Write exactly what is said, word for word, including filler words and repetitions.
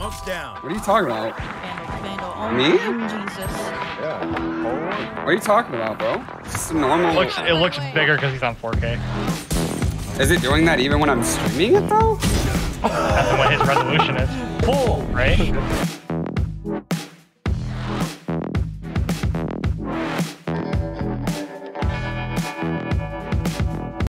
Smoke's down. What are you talking about? Vandal, Vandal. Oh, Me? Jesus. Yeah. What are you talking about, bro? It's just a normal. It looks, it looks bigger because he's on four K. Is it doing that even when I'm streaming it though? Depends on what his resolution is. Pull. Right?